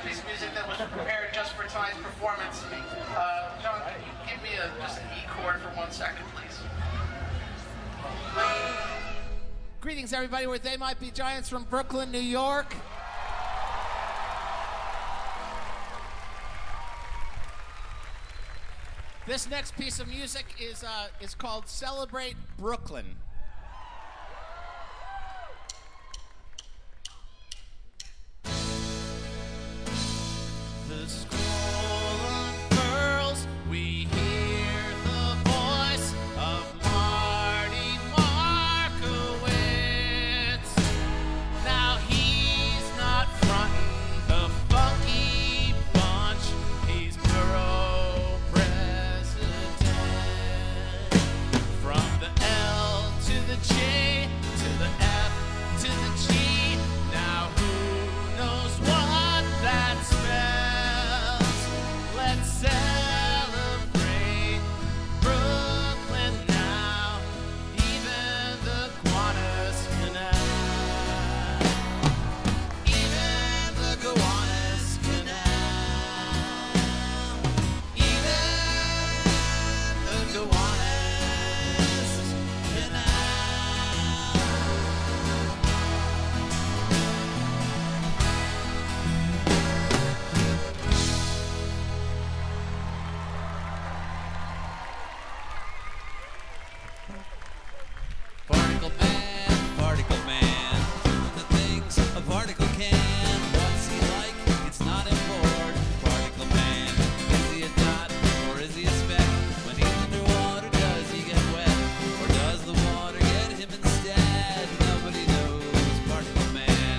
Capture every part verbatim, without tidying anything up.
piece of music that was prepared just for tonight's performance. Uh, John, can you give me a, just an E chord for one second, please? Greetings, everybody. We're They Might Be Giants from Brooklyn, New York. This next piece of music is uh, is called Celebrate Brooklyn. The school of girls, we hear the voice of Marty Markowitz. Now he's not frontin' the funky bunch, he's borough president. From the L to the J to the F to the G, now who knows what that spells? Let's celebrate Brooklyn now, even the Gowanus Canal, even the Gowanus Canal, even the Gowanus Canal. Particle man, particle man, doing the things a particle can. What's he like? It's not important. Particle man, is he a dot or is he a speck? When he's underwater, does he get wet? Or does the water get him instead? Nobody knows. Particle man.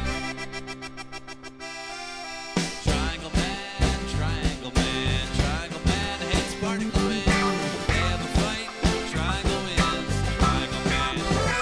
Triangle man, triangle man, triangle man hates particle man. They have a fight, triangle wins. Triangle man.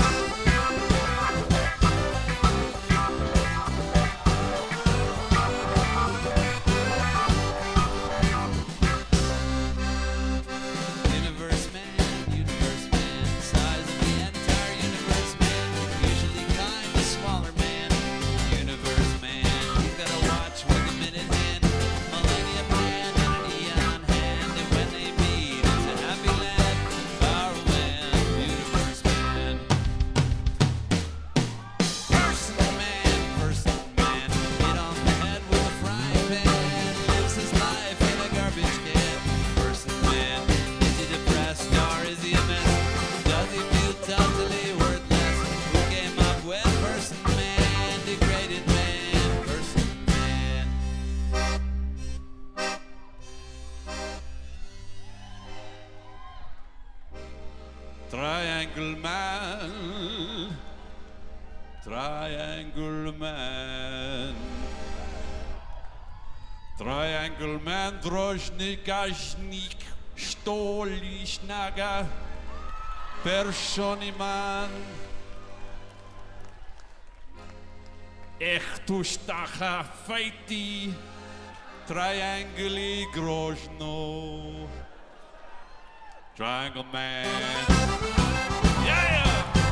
Universe man, universe man, size of the entire universe man, usually kind of smaller man. Universe man, he's got a watch with a minute hand, millennium hand and an eon hand, and when they meet, it's a happy land, far away. Universe man. Personal man, personal man, hit on the head with a frying pan, lives his life in a garbage can. Personal man, is he depressed or is he a mess? Does he feel totally worthless? Who came up with person man, degraded man, person man? Triangle man, triangle man, triangle man, drożnikasznik, stoliśnaga, personiman. Echtuś tacha fejti, triangli grożno. Triangle man. Yeah!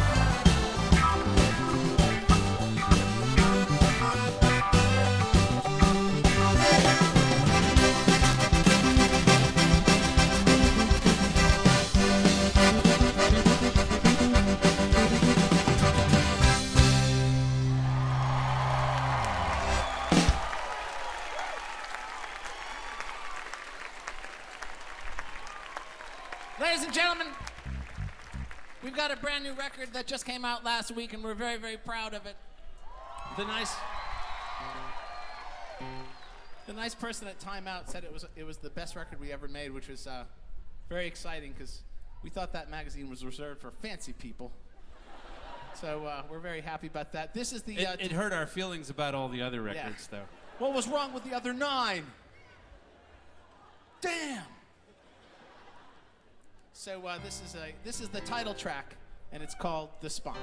Ladies and gentlemen, we've got a brand new record that just came out last week, and we're very, very proud of it. The nice, the nice person at Time Out said it was it was the best record we ever made, which was uh, very exciting because we thought that magazine was reserved for fancy people. So uh, we're very happy about that. This is the. It, Uh, it hurt our feelings about all the other records, Yeah. though. What was wrong with the other nine? Damn. So uh, this is a this is the title track, and it's called The Spine.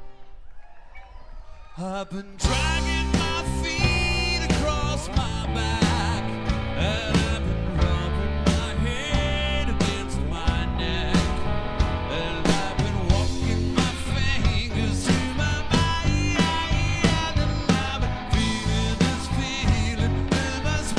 I've been dragging my feet across my back, and I've been rubbing my head against my neck, and I've been walking my fingers through my mind, and I've been feeling this feeling in my spine.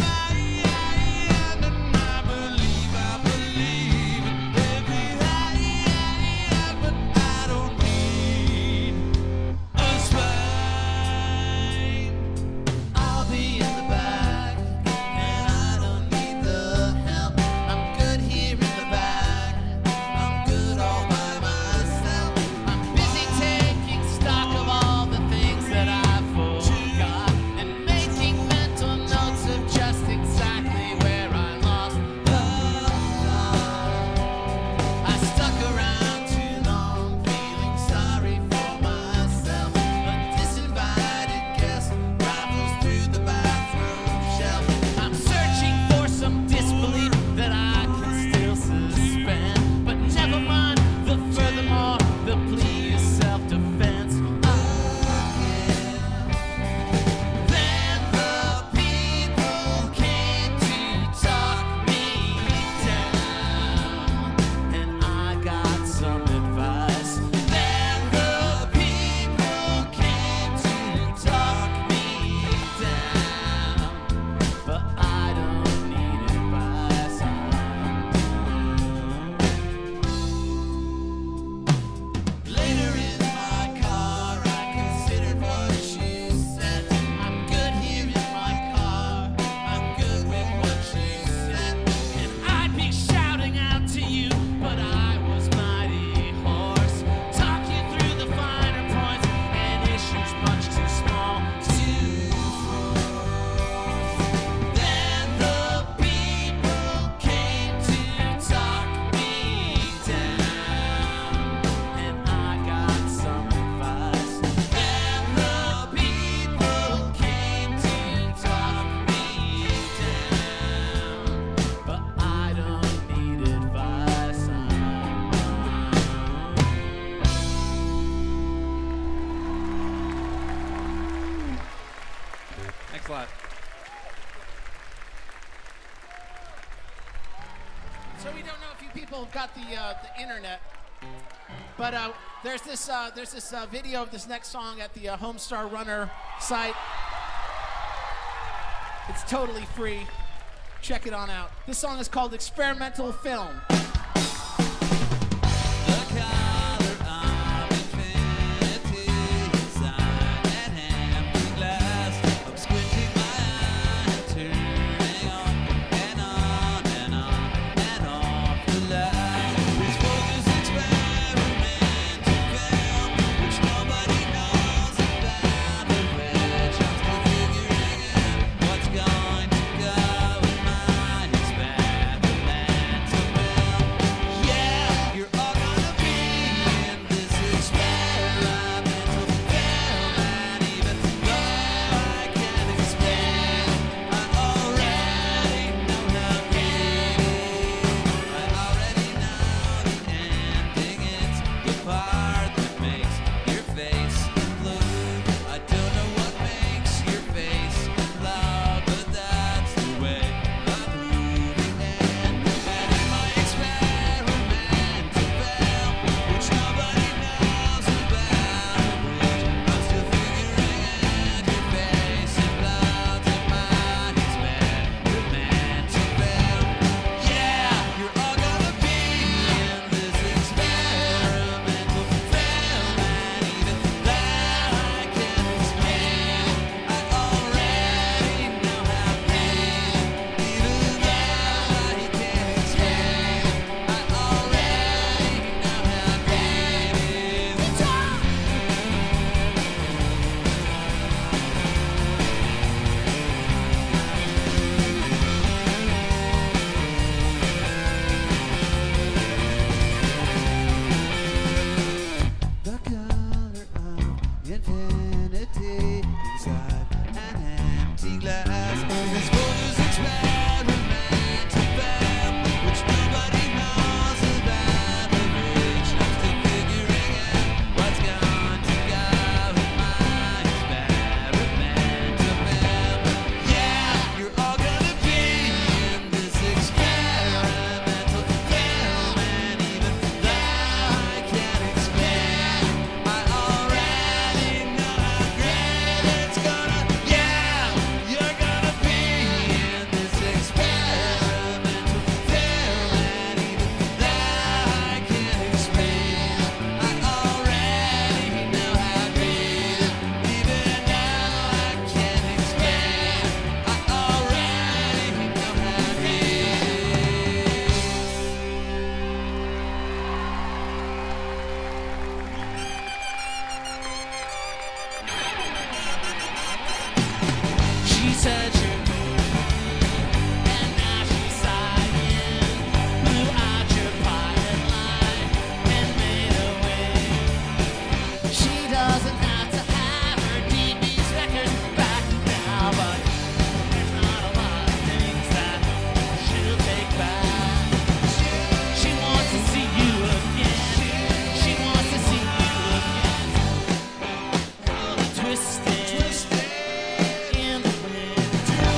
Thanks a lot. So we don't know if you people have got the uh, the internet, but uh, there's this uh, there's this uh, video of this next song at the uh, Homestar Runner site. It's totally free. Check it on out. This song is called Experimental Film. Twisted in the wind.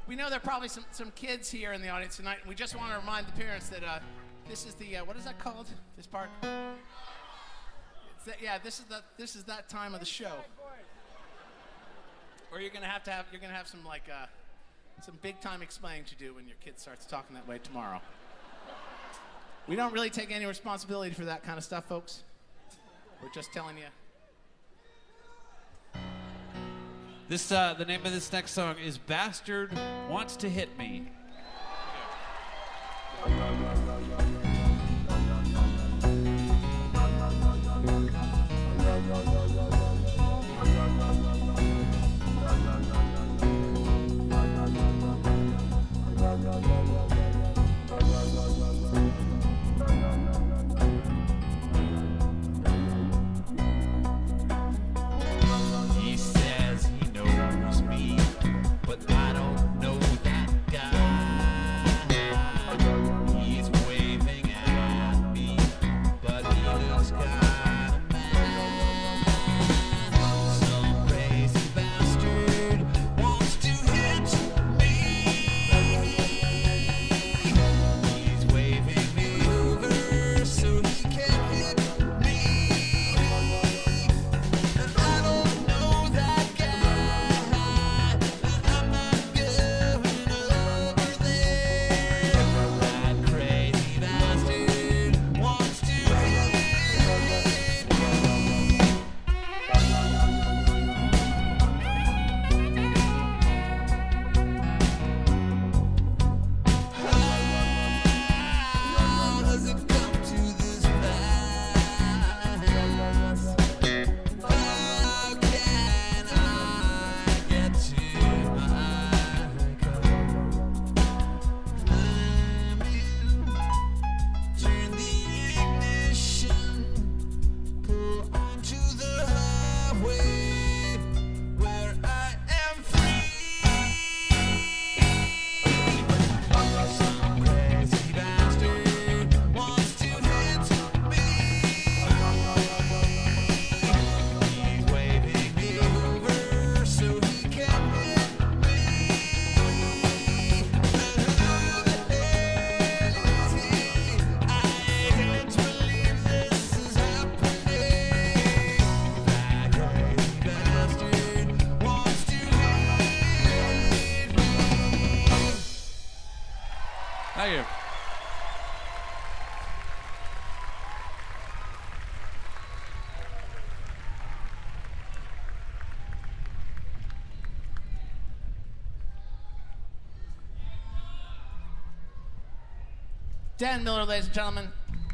we know there are probably some, some kids here in the audience tonight, and we just want to remind the parents that uh, this is the, uh, what is that called, this part? It's that, yeah, this is, the, this is that time of the show. Or you're going to have to have, you're going to have some, like, uh, some big-time explaining to do when your kid starts talking that way tomorrow. We don't really take any responsibility for that kind of stuff, folks. We're just telling you. This, uh, the name of this next song is Bastard Wants to Hit Me. Thank you. Dan Miller, ladies and gentlemen.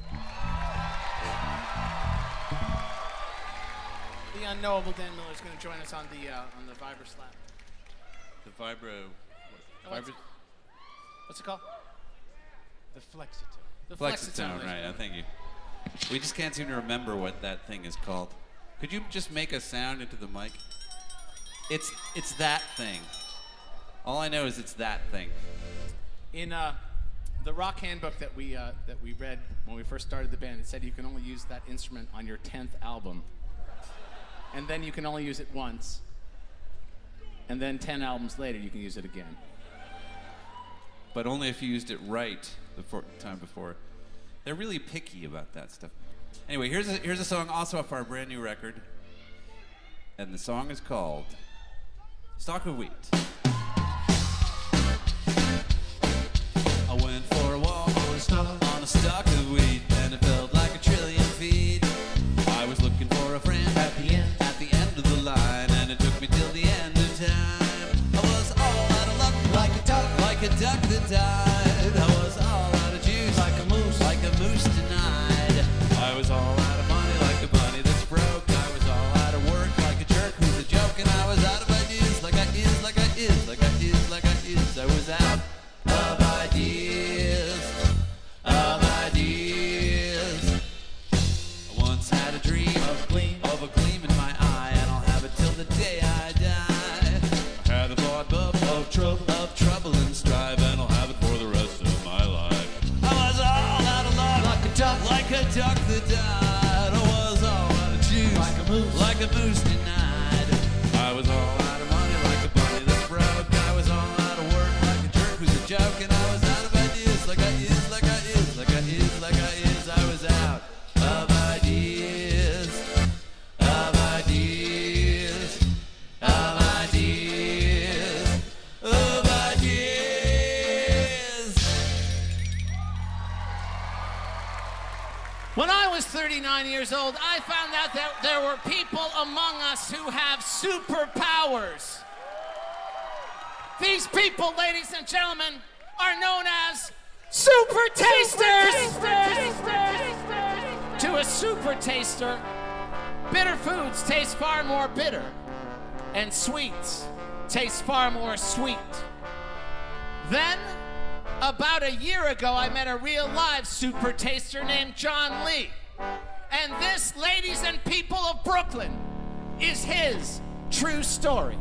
The unknowable Dan Miller is going to join us on the uh, on the Vibra Slap. The Vibro. Oh, what's, Vibra what's it called? The Flexitone. The Flexitone, Flexitone, right. Uh, thank you. We just can't seem to remember what that thing is called. Could you just make a sound into the mic? It's it's that thing. All I know is it's that thing. In uh, the rock handbook that we uh, that we read when we first started the band, it said you can only use that instrument on your tenth album, and then you can only use it once, and then ten albums later you can use it again. But only if you used it right the for- time before. They're really picky about that stuff. Anyway, here's a, here's a song also off our brand new record, and the song is called Stalk of Wheat. I went for a walk on a stalk of wheat, and it felt like a trillion feet. I was looking for a friend at the end, at the end of the line, and it took me till the end of time. I was all out of luck, like a duck, like a duck that died. I was all out of juice, like a moose, like a moose denied. I was all out of money, like a bunny that's broke. I was all out of work, like a jerk who's a joke, and I was out of ideas, like I is, like I is, like I is, like I is. I was out of ideas, of ideas. I once had a dream of a gleam, of a gleam in my eye, and I'll have it till the day I die. I had a thought of, of trouble, of trouble and strife, and I'll have it for the rest of my life. I was all out of luck, like a duck, like a duck that died. I was all out of juice, like a moose, like a moose denied. I was all out of money, like a bunny that's broke. I was all out of work. thirty-nine years old, I found out that there were people among us who have superpowers. These people, ladies and gentlemen, are known as super tasters. To a super taster, bitter foods taste far more bitter, and sweets taste far more sweet. Then, about a year ago, I met a real live super taster named John Lee. And this, ladies and people of Brooklyn, is his true story.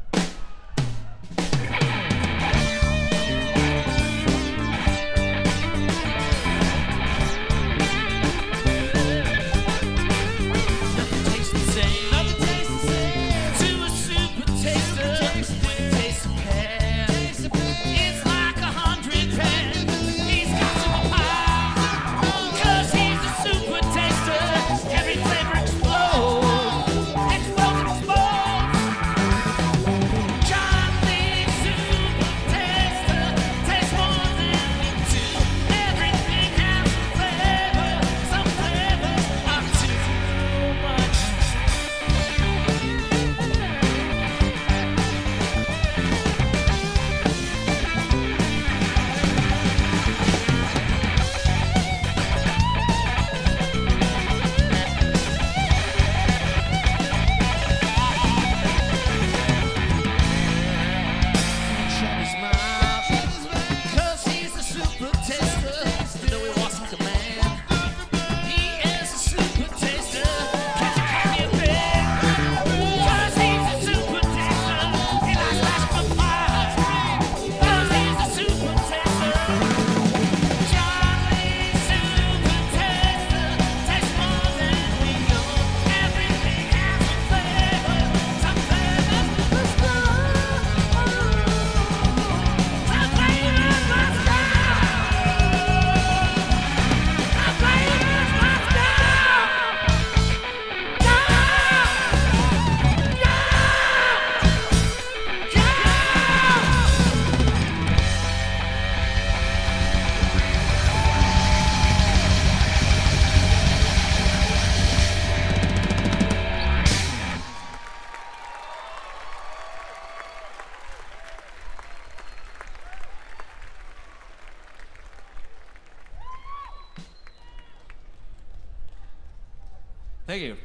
Thank you.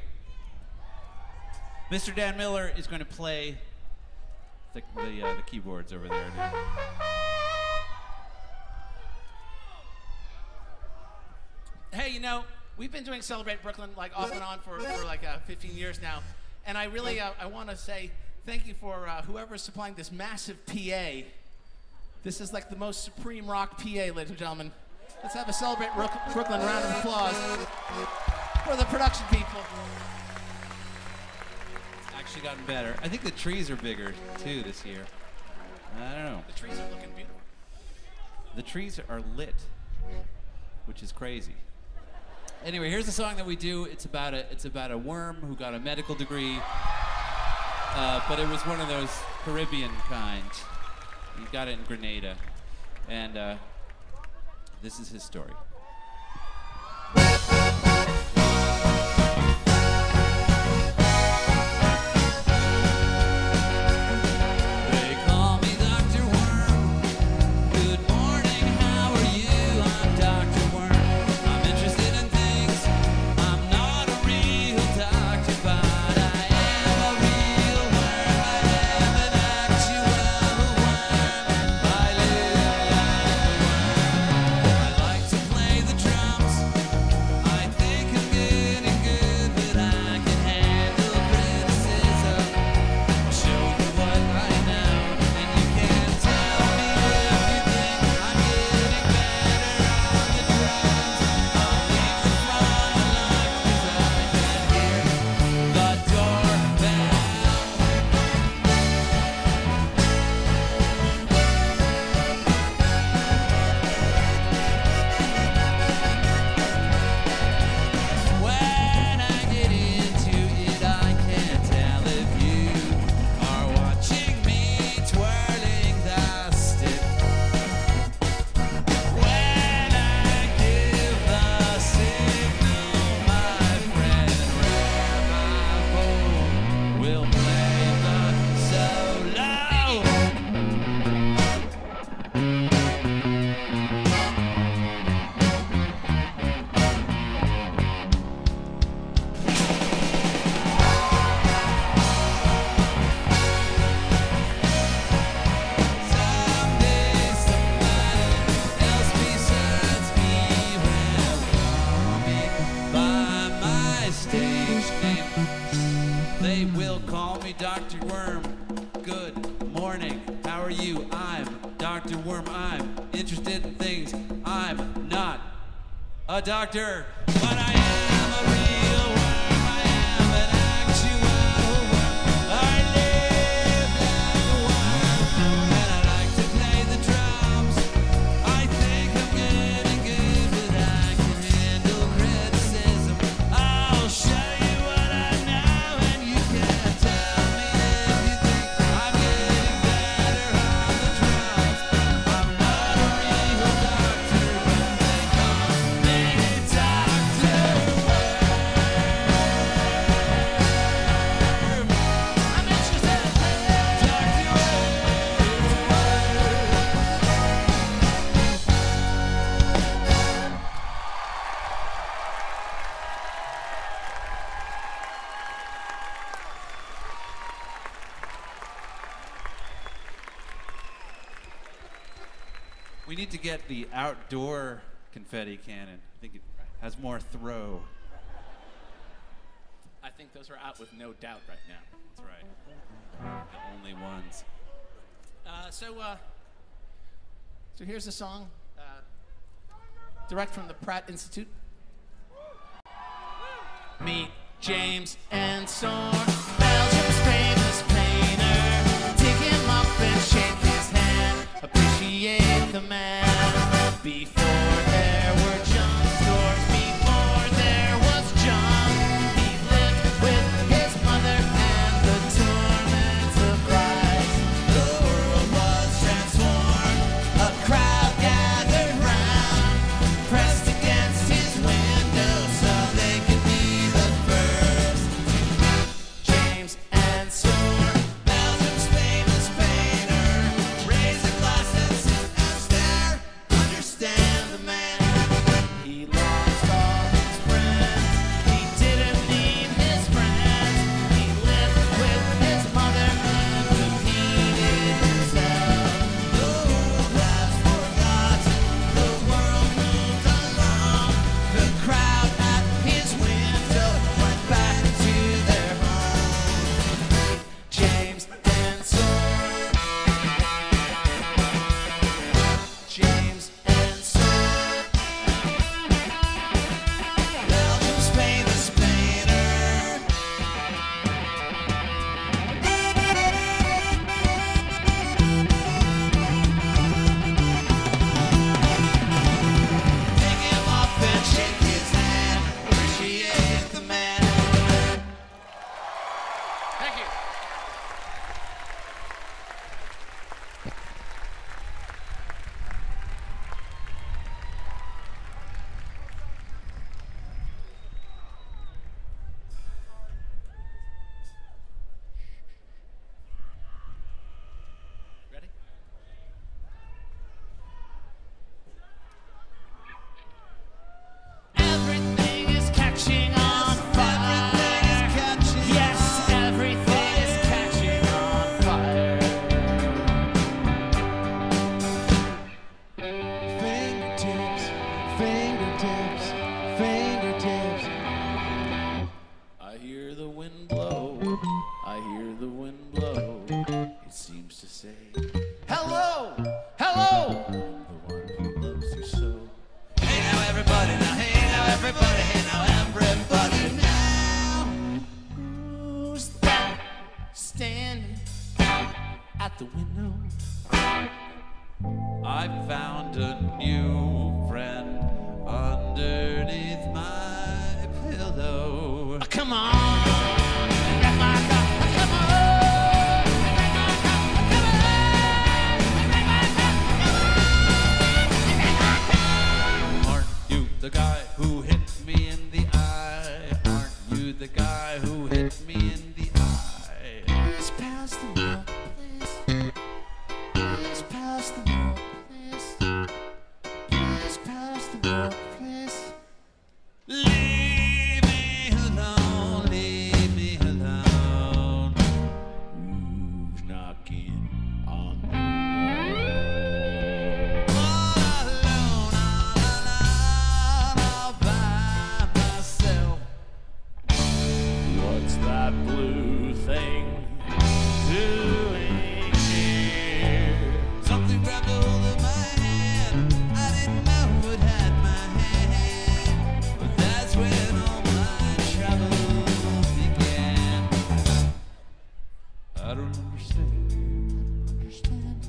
Mister Dan Miller is going to play the, the, uh, the keyboards over there now. Hey, you know, we've been doing Celebrate Brooklyn like off and on for, for like uh, fifteen years now. And I really, uh, I want to say thank you for uh, whoever's supplying this massive P A. This is like the most supreme rock P A, ladies and gentlemen. Let's have a Celebrate Brook Brooklyn round of applause for the production people. It's actually gotten better. I think the trees are bigger, too, this year. I don't know. The trees are looking beautiful. The trees are lit, which is crazy. Anyway, here's a song that we do. It's about a, it's about a worm who got a medical degree, uh, but it was one of those Caribbean kind. He got it in Grenada, and uh, this is his story. To play morning. How are you? I'm Doctor Worm. I'm interested in things. I'm not a doctor, but I am a real worm. I am an actual worm. I live like a worm, and I like to play the drums. I think I'm getting good, but I can handle criticism. I'll show you what I know, and you can tell me if you think I'm getting better on the drums. I'm not a real doctor, but they call me Doctor Worm. I'm interested in Doctor We need to get the outdoor confetti cannon. I think it has more throw. I think those are out with no doubt right now. That's right. The only ones. Uh, so, uh, so here's a song, uh, direct from the Pratt Institute. Meet James Ensor, Belgium's famous painter. Take him up and shake his hand. Appreciate the man. Before there were junk stores, before there was junk, he lived with his mother and the torments of Christ. The world was transformed. A crowd gathered round, pressed against his window so they could be the first. James Ensor, Belgium's famous painter, raise a glass and sit and stare. Understand the man. He lost all his friends. He didn't need his friends. He lived with his mother and repeated himself. The world has forgotten. The world moved along. The crowd at his window went back to their home. James Ensor. James Ensor. Belgium's famous painter. Pick him up and shake his hand. Appreciate the man. Thank you. Ready? Everything is catching on fire. Yes, everything is catching on fire. Fingertips, fingertips, fingertips. I hear the wind blow. I hear the wind blow. It seems to say, hello, hello. The one who loves you so. Hey now everybody, now hey now everybody, hey now everybody now. Who's that standing at the window? I found a new friend underneath my pillow. Come on. Come on. Come on. Aren't you the guy who hit me in the eye? Aren't you the guy who hit me in the eye? Please pass the milk, please. Please pass the milk, please. Please pass the milk, please. Leave me alone, leave me alone. Who's knocking on the All alone, all alone, all by myself. What's that blue thing doing here?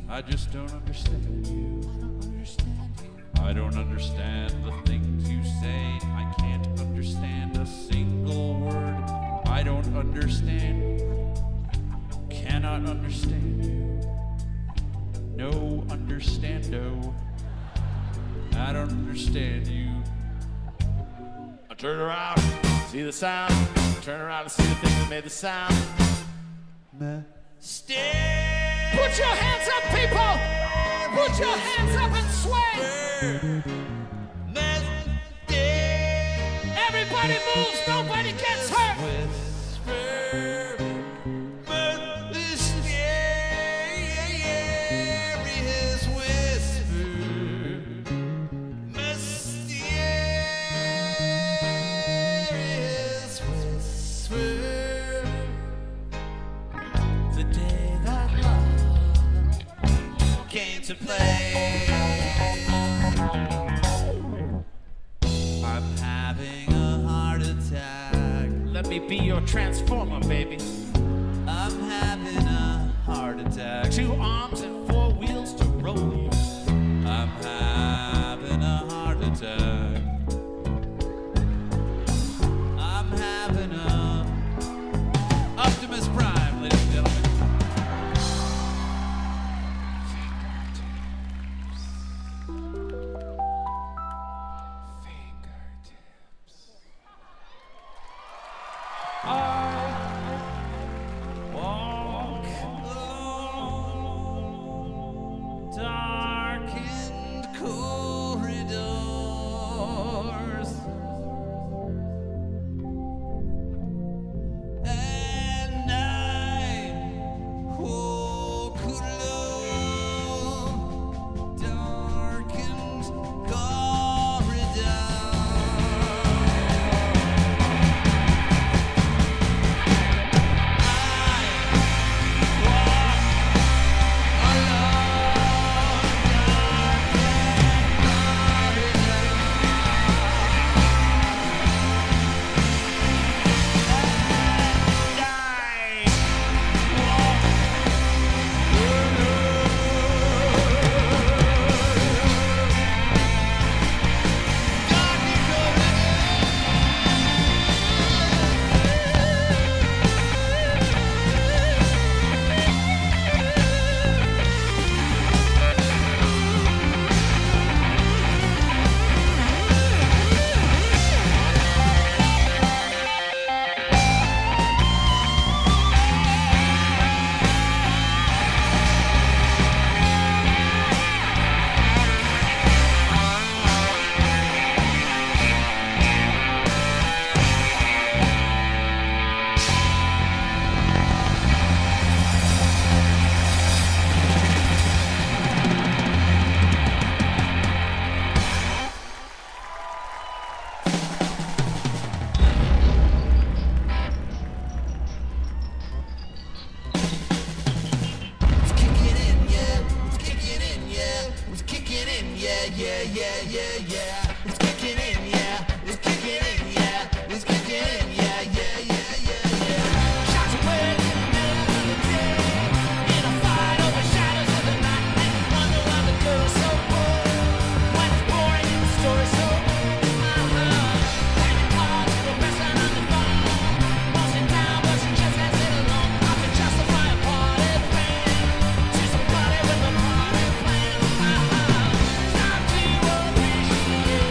I just don't understand you. I don't understand the things you say. I can't understand a single word. I don't understand. Cannot understand you. No understando. I don't understand you. I turn around, see the sound. Turn around and see the thing that made the sound. Stay. Put your hands up, people! Put your hands up and sway! Everybody moves, nobody gets hurt! To play. I'm having a heart attack. Let me be your transformer, baby. I'm having a heart attack. Two arms and four wheels to roll you. I'm having a heart attack. I'm having a Optimus Prime, ladies and gentlemen. Time to appreciate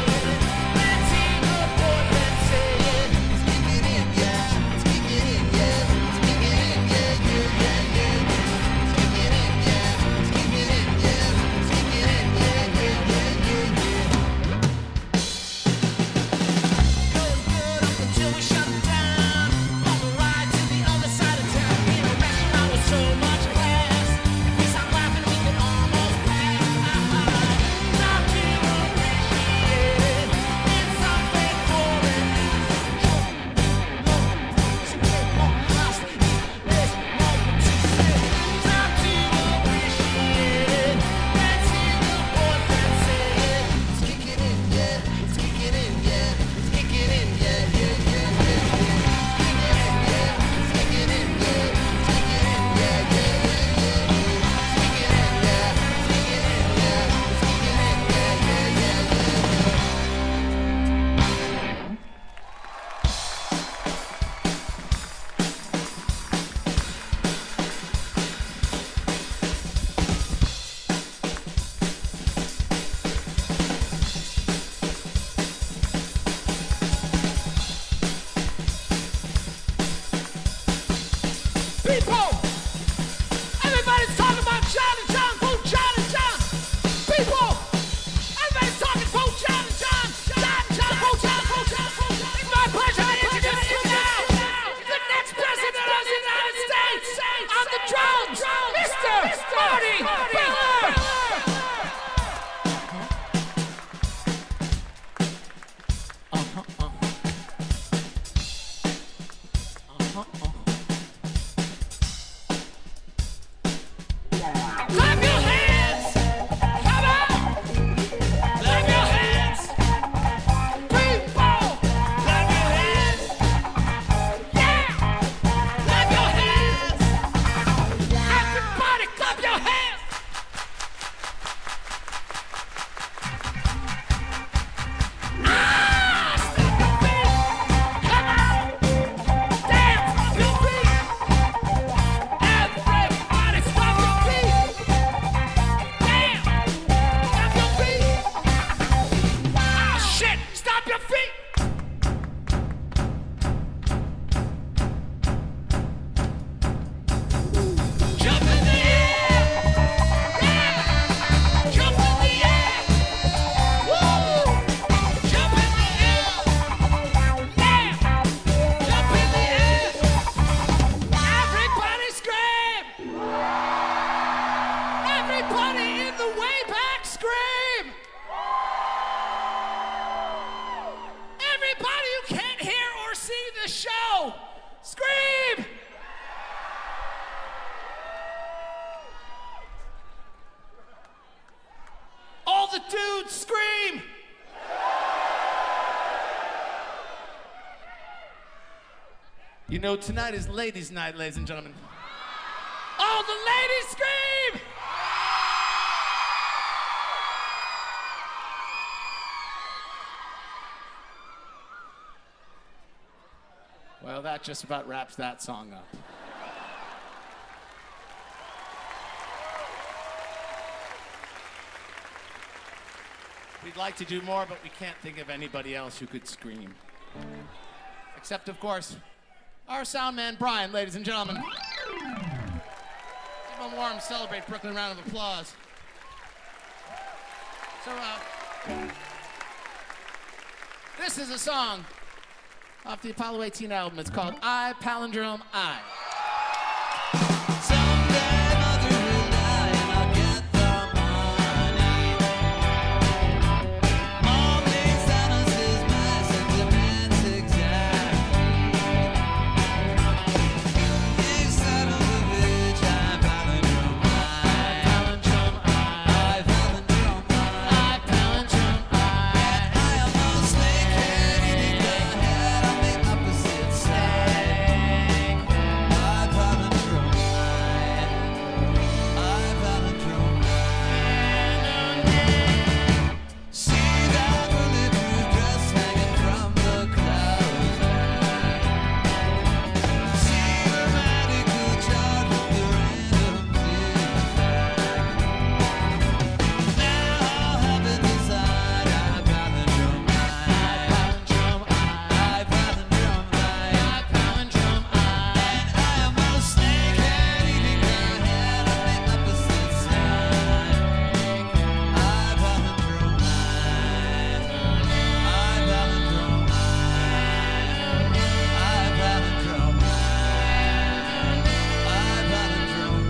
Everybody in the way back, scream! Everybody who can't hear or see the show, scream! All the dudes, scream! You know, tonight is ladies' night, ladies and gentlemen. All the ladies, scream! Well, that just about wraps that song up. We'd like to do more, but we can't think of anybody else who could scream. Except, of course, our sound man, Brian, ladies and gentlemen. Give him a warm Celebrate Brooklyn round of applause. So, uh, this is a song off the Apollo eighteen album. It's called I, Palindrome, I. Someday mother will die and I'll get the money. Mom needs Thanos' my sentiments exactly. Inside of the bitch, I palindrome I. I palindrome I. I palindrome I. And I am no snakehead eating the head on the opposite side. I palindrome I. I palindrome I. See that bulletproof dress hanging from the clouds. See the radical chart with the random zigzag. Now heaven decide I palindrome I. I palindrome I. I palindrome I. And I am no snakehead eating the head on the opposite side. I palindrome I. I palindrome I. I palindrome I. I palindrome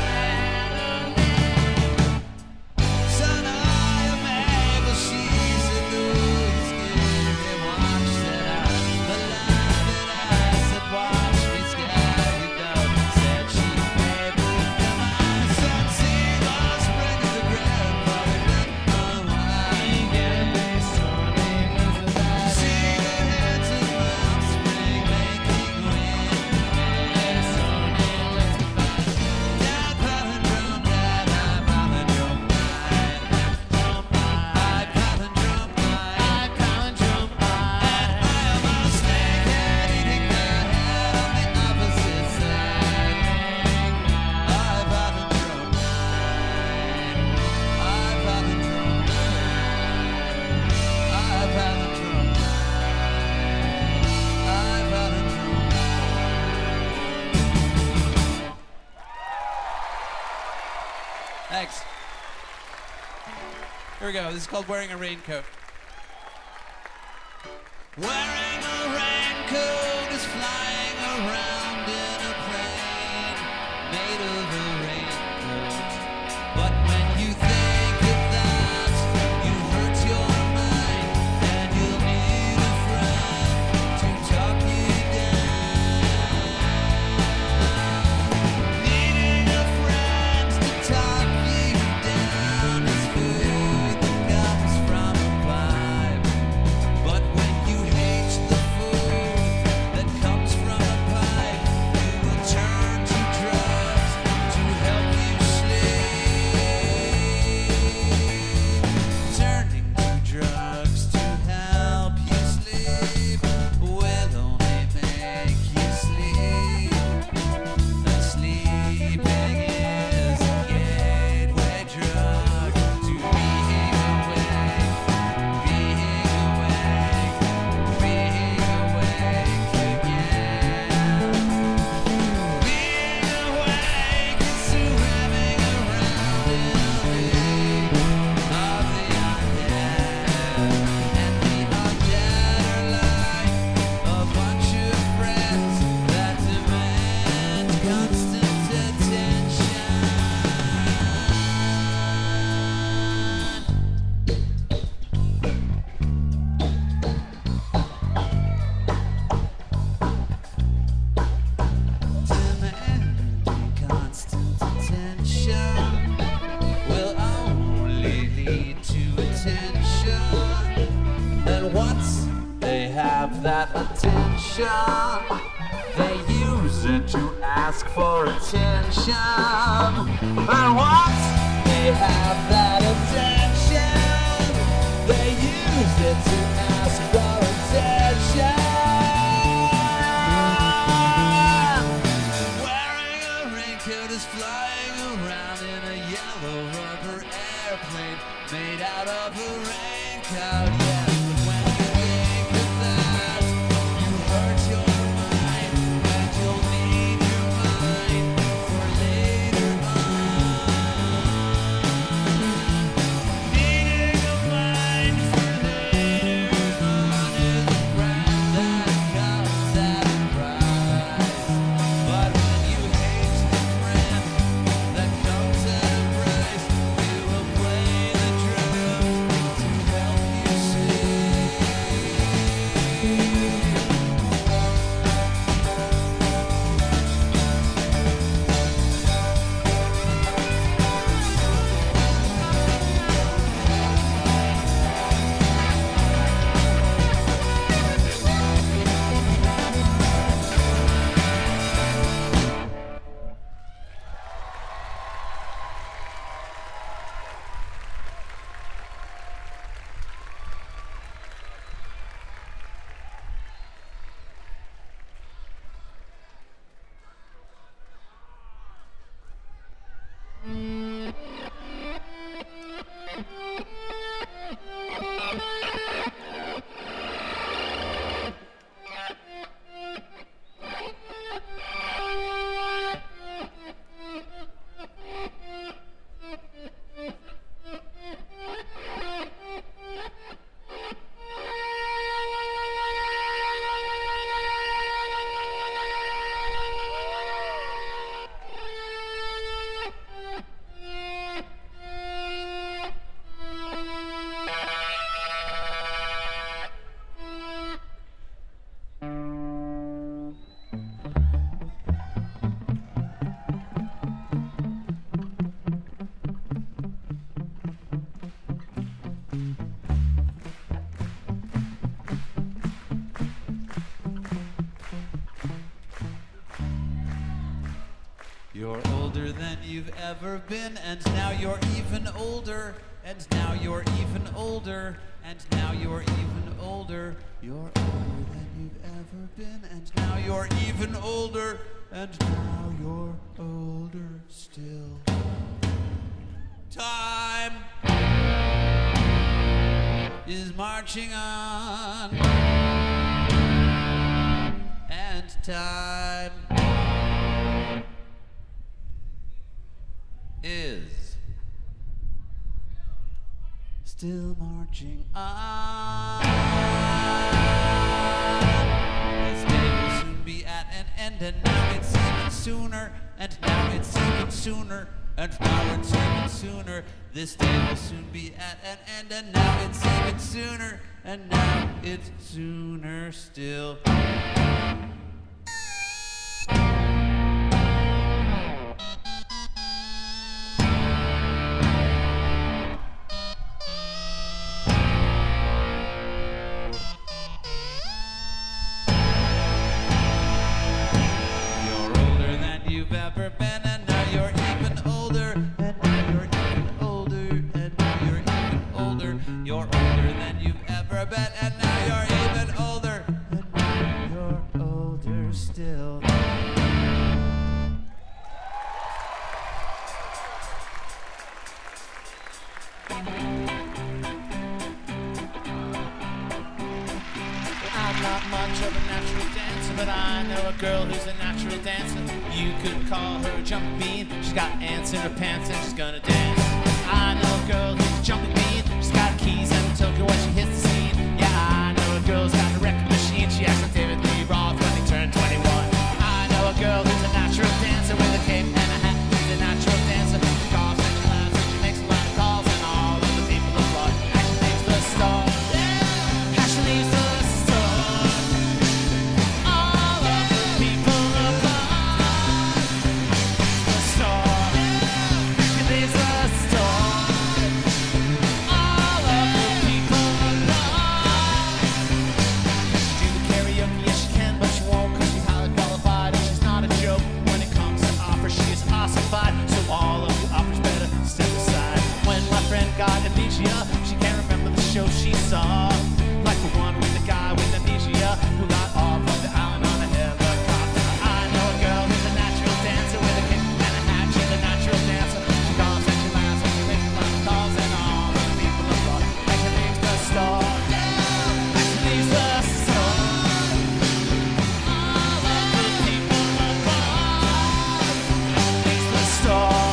I. Son, I am able, she's a good skin. They watch, said I, the lie that I said, watch me scare you down. Said she may be my son, see the spring of the grandfather, don't know why. See the heads of my spring making wind. Dad palindrome, dad, I palindrome I. I palindrome I. I palindrome I. And I am a snakehead eating the head on the opposite side. I palindrome I. I palindrome I. I palindrome I. I palindrome Thanks. Here we go. This is called Wearing a Raincoat. Wearing a raincoat is flying around in a plane made of a raincoat. But when you think of that, you hurt your mind and you'll need a friend to talk you down. Needing a friend to talk you down is food that comes from a pipe. But when you hate the food that comes from a pipe, have that attention. They use it to ask for attention. And once they have that attention, they use it to ask for attention. Wearing a raincoat is flying around in a yellow rubber airplane made out of a raincoat. Yeah, when you think of that, you hurt your mind, and you'll need your mind for later on. Needing a mind for later on is a brand that comes at a price. But when you hate the friend that comes at a price, we will play the drums to help you see. You're older than you've ever been, and now you're even older, and now you're even older, and now you're even older. You're older than you've ever been, and now you're even older, and now you're older still. Time is marching on, and time is still marching on. This day will soon be at an end, and now it's even sooner, and now it's even sooner, and now it's even sooner. This day will soon be at an end, and now it's even sooner, and now it's sooner still. You've ever been, and now you're even older, and now you're even older, and now you're even older. You're older than you've ever been, and now you're even older, and now you're older still. I'm not much of a natural dancer, but I know a girl who's a natural dancer. You could call her a jumping bean. She's got ants in her pants and she's gonna dance. I know a girl who's a jumping bean. She's got keys and a token when she hits the scene. Yeah, I know a girl's got a record machine. She acts like David Lee Roth when he turned twenty-one. I know a girl who's a natural dancer with a cape and a hat. She's a natural dancer. She coughs and she laughs and she makes a lot of calls, and all of the people applaud as she leaves the store. Yeah, as she leaves the All of the people amnesia. She can't remember the show she saw. Like the one with the guy with amnesia who got off of the island on a helicopter. I know a girl who's a natural dancer with a kick and a hat. She's a natural dancer. She calls and she laughs and she makes lots of calls and all the people applaud. And she leaves the store. And she leaves the store. All of the people applaud. And she leaves the store.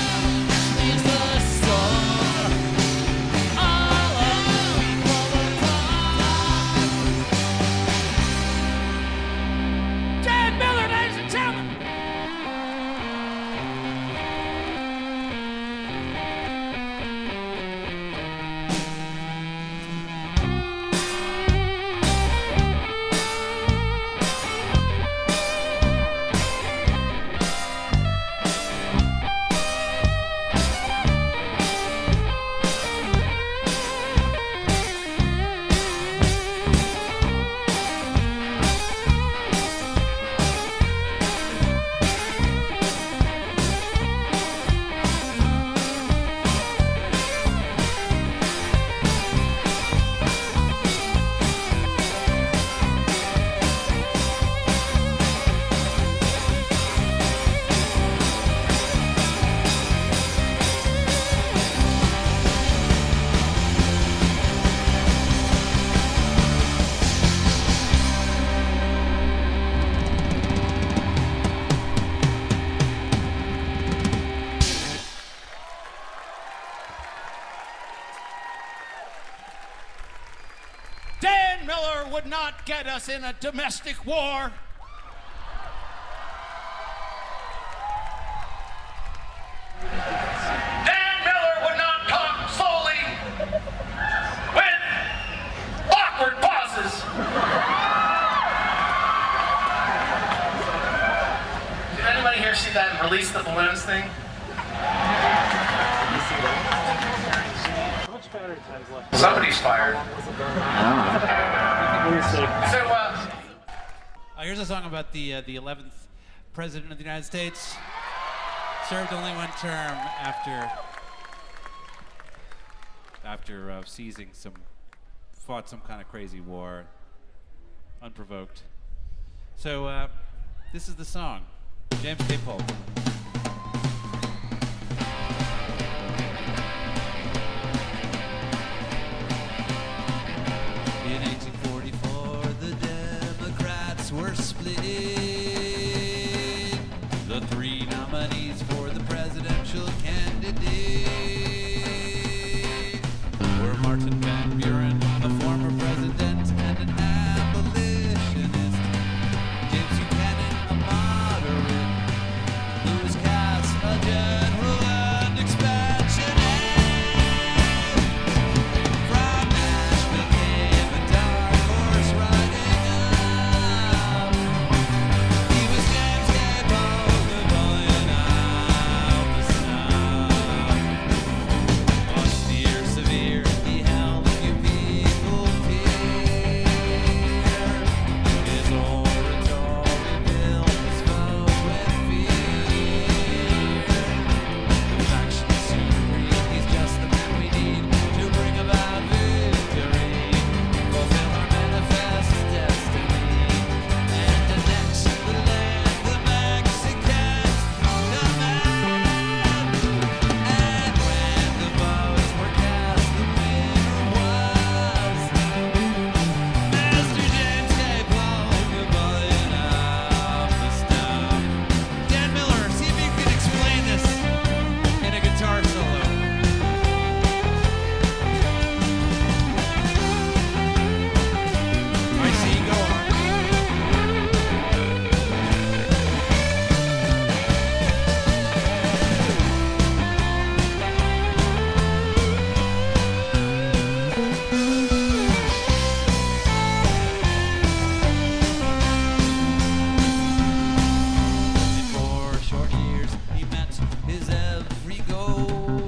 Dan Miller would not get us in a domestic war. Dan Miller would not talk solely with awkward pauses. Did anybody here see that Release the Balloons thing? Somebody's fired. So, uh, Uh, here's a song about the uh, the eleventh president of the United States. Served only one term after after uh, seizing some, fought some kind of crazy war, unprovoked. So uh, this is the song, James K. Polk. In eighteen forty-four, the Democrats were split. The three nominees for the presidential candidate were Martin Van Buren, a former president and an abolitionist, James Buchanan, a moderate, Lewis Cass, a general and expansionist. From Nashville came a dark horse riding up. He was James K. Polk, the bullion of the snuff. Austere, severe, he held a few people dear. His oratory filled his foes with fear. His actions soon agreed, he's just the man we need to bring about victory, fulfill our manifest destiny, and annex the land the Mexicans command. And when the votes were cast, the winner was Mister James K. Polk, the bullion of the stuff. Dan Miller, see if you can explain this in a guitar solo. I see, go on. In four short years, he met his every goal.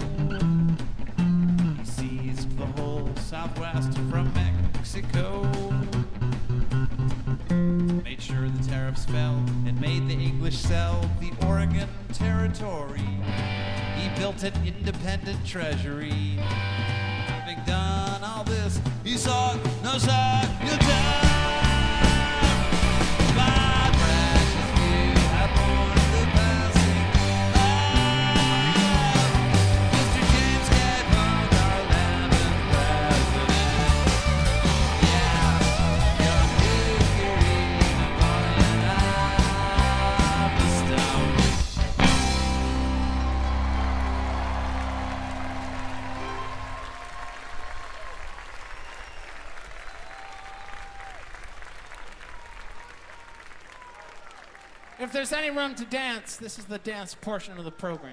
He seized the whole Southwest from Mexico, made sure the tariffs fell, and made the English sell the Oregon Territory. He built an independent treasury. Having done all this, he saw no sign of time. My precious few have mourned the passing of Mister James K. Polk, our eleventh president. Yeah, young Hickory, Napoleon of the Stone. If there's any room to dance, this is the dance portion of the program.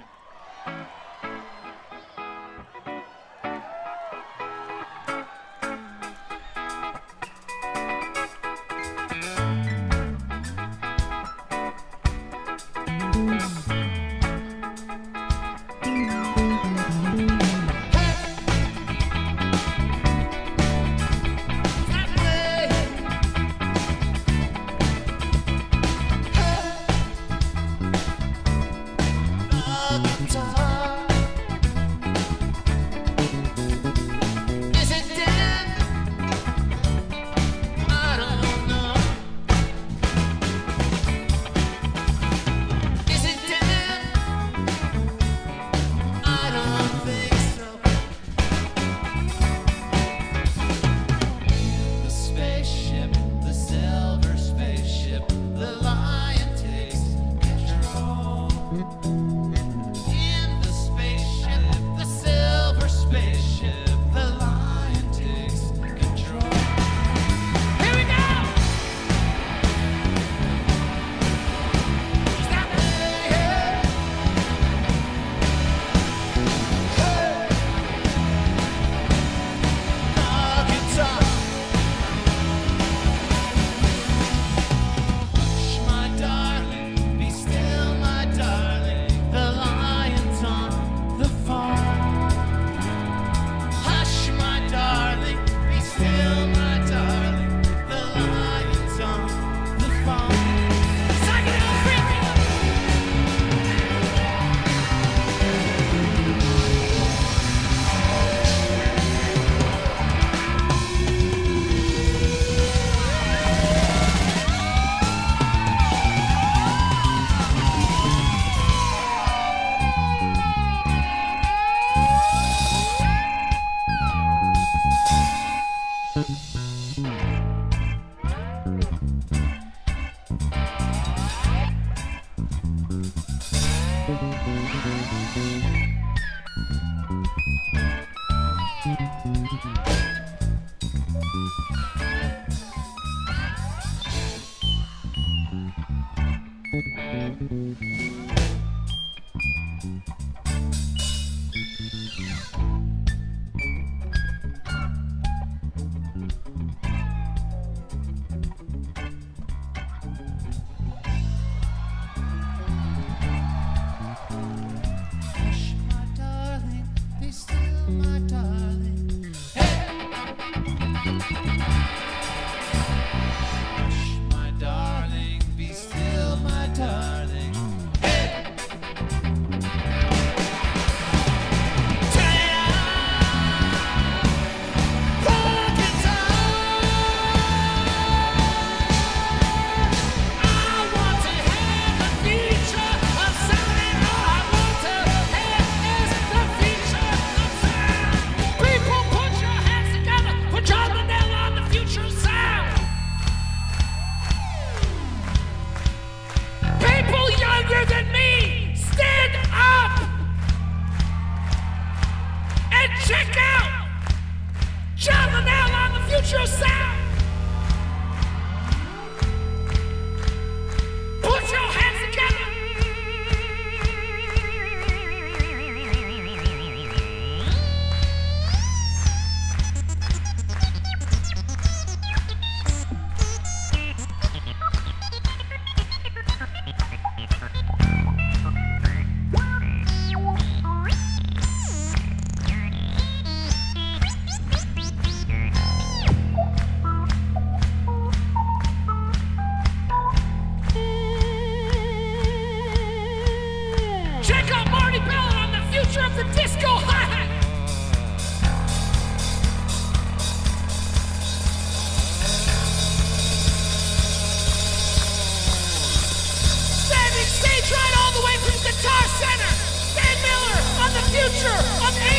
People put your hands together for John Manila.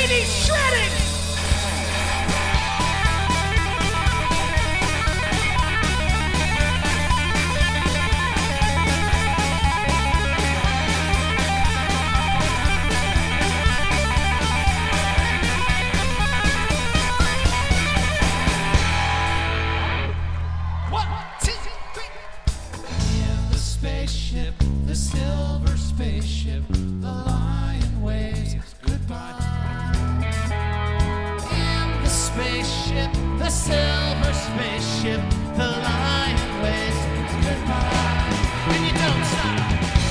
eighties shredding. One, two, three. In the spaceship, the silver spaceship, the lion waves goodbye. In the spaceship, the silver spaceship, the lion waves goodbye. And you don't stop.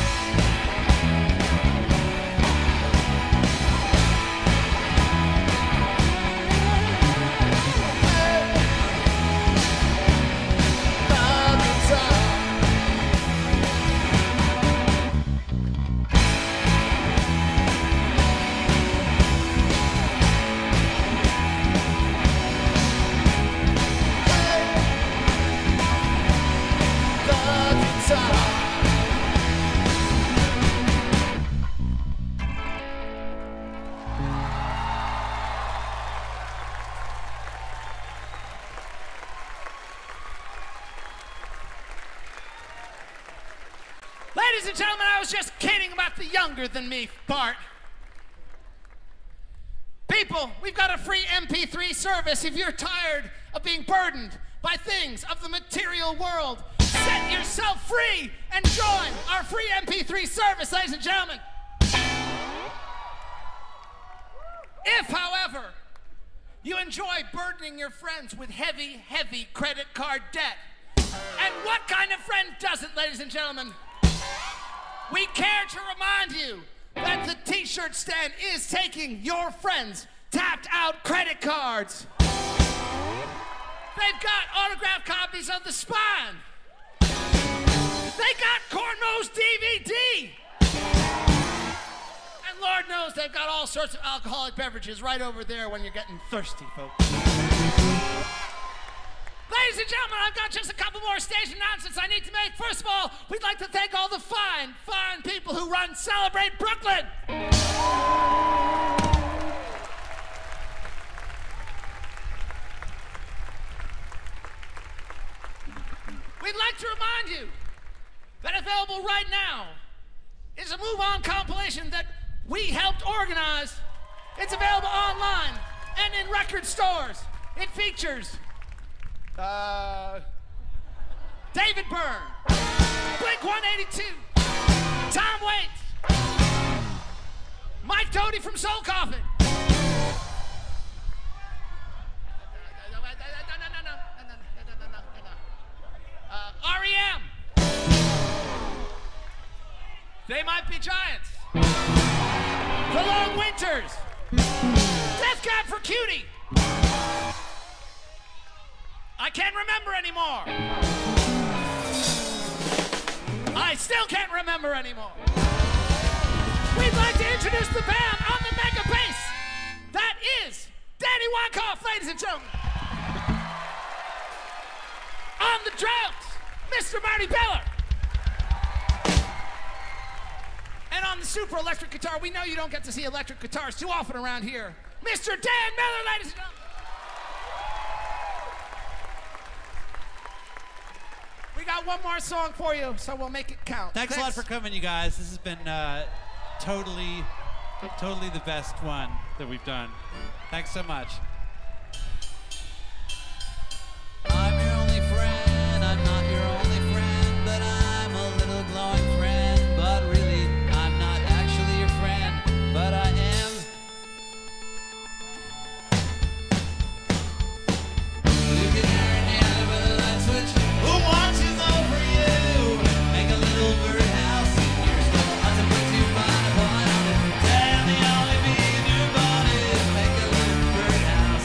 Ladies and gentlemen, I was just kidding about the younger than me part. People, we've got a free M P three service if you're tired of being burdened by things of the material world. Set yourself free and join our free M P three service, ladies and gentlemen. If, however, you enjoy burdening your friends with heavy, heavy credit card debt, and what kind of friend doesn't, ladies and gentlemen? We care to remind you that the t-shirt stand is taking your friends' tapped out credit cards. They've got autographed copies of The Spine. They got Cornrow's D V D. And Lord knows they've got all sorts of alcoholic beverages right over there when you're getting thirsty, folks. Ladies and gentlemen, I've got just a couple more stage announcements I need to make. First of all, we'd like to thank all the fine, fine people who run Celebrate Brooklyn. We'd like to remind you that available right now is a Move On compilation that we helped organize. It's available online and in record stores. It features Uh, David Byrne, Blink one eighty-two, Tom Waits, Mike Doty from Soul Coffin, uh, R E M, They Might Be Giants, The Long Winters, Death Cab for Cutie, I can't remember anymore. I still can't remember anymore. We'd like to introduce the band on the mega bass. That is Danny Wyckoff, ladies and gentlemen. On the drums, Mister Marty Beller. And on the super electric guitar, we know you don't get to see electric guitars too often around here, Mister Dan Miller, ladies and gentlemen. We got one more song for you, so we'll make it count. Thanks, Thanks. a lot for coming, you guys. This has been uh, totally, totally the best one that we've done. Thanks so much. I'm your only friend. I'm not your only friend, but I'm a little glowing friend. But really, I'm not actually your friend, but I am. You can turn the other with a light switch. Who watches over you? Make a little birdhouse in your skull. Not to put too fine a point on it. Tell the only bee in your body. Make a little birdhouse.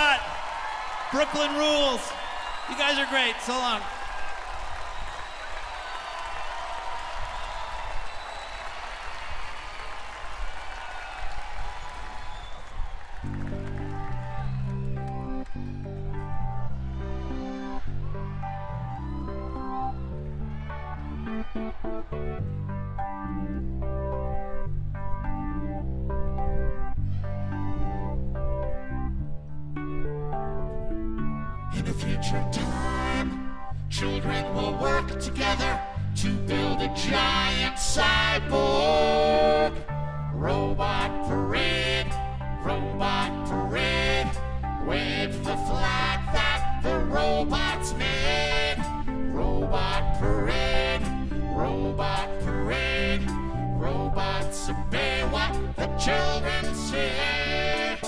lot. Brooklyn rules. You guys are great. So long. In a future time, children will work together to build a giant cyborg robot parade, robot parade. Wave the flag that the robots made. Robot parade, robot parade. Robots obey what the children say.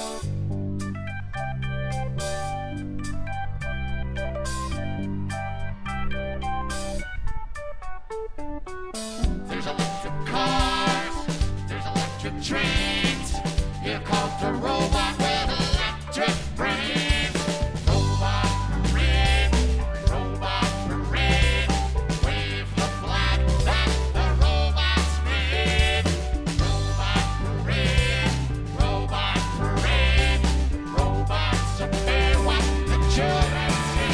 There's electric cars, there's electric trains. Here comes the robot with electric brains. Robot parade, robot parade. Wave the flag that the robots made. Robot parade, robot parade. Robots obey what the children say.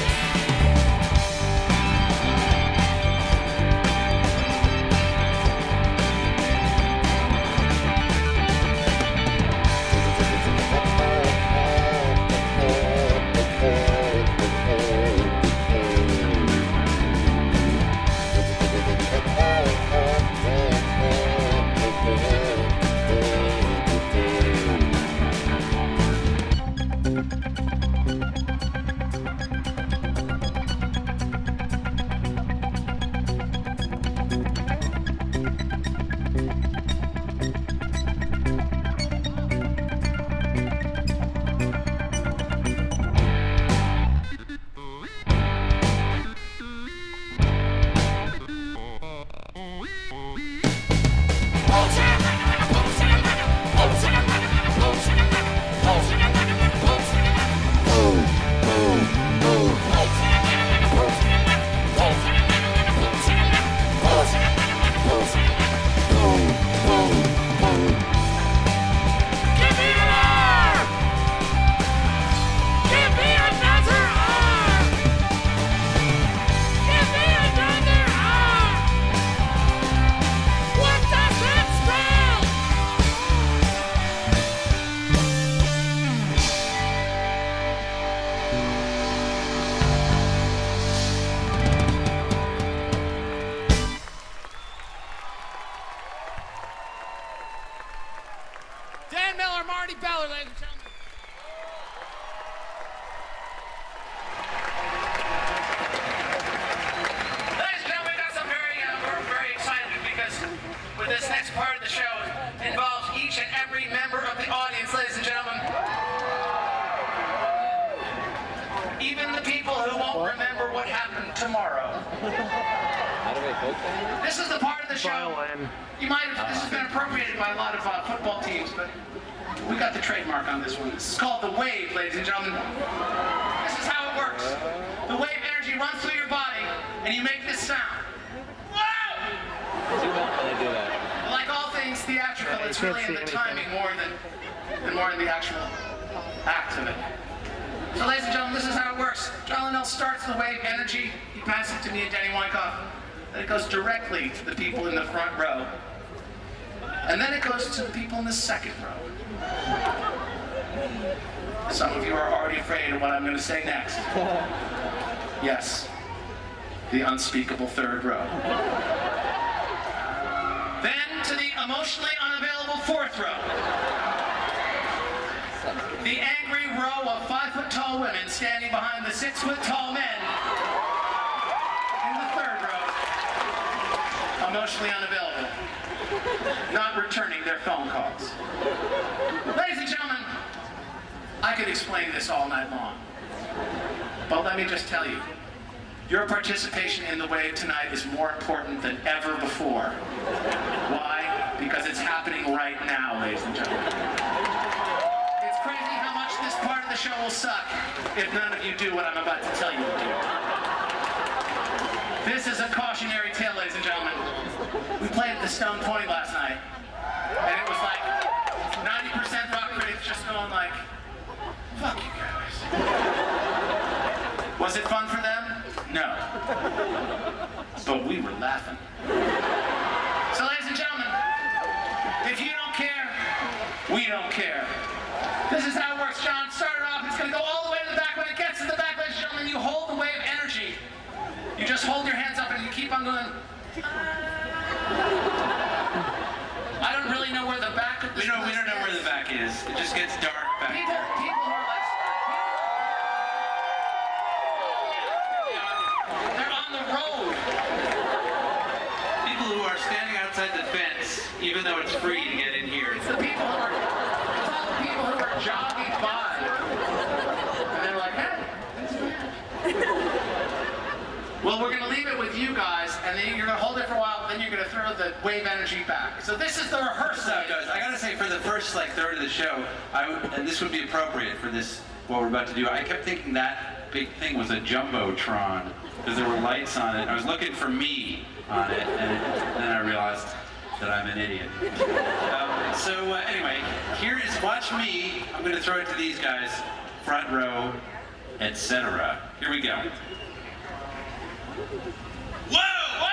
Dan Miller, Marty Beller, ladies and gentlemen. Ladies and gentlemen, we got some very, uh, we're very excited because with this next part of the show involves each and every member of the audience, ladies and gentlemen. Even the people who won't remember what happened tomorrow. This is the part of the show. You might have, this has been appropriated by a lot of uh, football teams, but we got the trademark on this one. This is called the wave, ladies and gentlemen. This is how it works. The wave energy runs through your body, and you make this sound. Whoa! Like all things theatrical, it's really in the timing more than, than more in the actual act of it. So, ladies and gentlemen, this is how it works. John Linnell starts the wave energy. He passes it to me and Danny Weinkauf. Then it goes directly to the people in the front row. And then it goes to the people in the second row. Some of you are already afraid of what I'm going to say next. Yes, the unspeakable third row. Then to the emotionally unavailable fourth row. The angry row of five-foot-tall women standing behind the six-foot-tall men in the third row. Emotionally unavailable. Not returning their phone calls. Ladies and gentlemen, I could explain this all night long. But let me just tell you, your participation in the wave tonight is more important than ever before. Why? Because it's happening right now, ladies and gentlemen. It's crazy how much this part of the show will suck if none of you do what I'm about to tell you to do. This is a cautionary tale, ladies and gentlemen. We played at the Stone twenty last night, and it was like ninety percent rock critics just going like, fuck you guys. Was it fun for them? No. But we were laughing. So, ladies and gentlemen, if you don't care, we don't care. This is how it works, John. Start it off. It's going to go all the way to the back. When it gets to the back, ladies and gentlemen, you hold the wave energy. You just hold your hands up and you keep on going. I don't really know where the back of this We don't, we don't know where the back is. It just gets dark back People, there. people who are like, they're on the road. People who are standing outside the fence, even though it's free to get in here. It's the people who are, it's all the people who are jogging by. And they're like, hey, that's bad. Well, we're going to leave it with you guys, and then you're going to hold it for a while, then you're going to throw the wave energy back. So this is the rehearsal. So it goes. I gotta say, for the first like third of the show, I would, and this would be appropriate for this what we're about to do. I kept thinking that big thing was a jumbotron because there were lights on it. I was looking for me on it, and then I realized that I'm an idiot. Um, so uh, anyway, here is watch me. I'm gonna throw it to these guys, front row, et cetera. Here we go. Whoa! Whoa!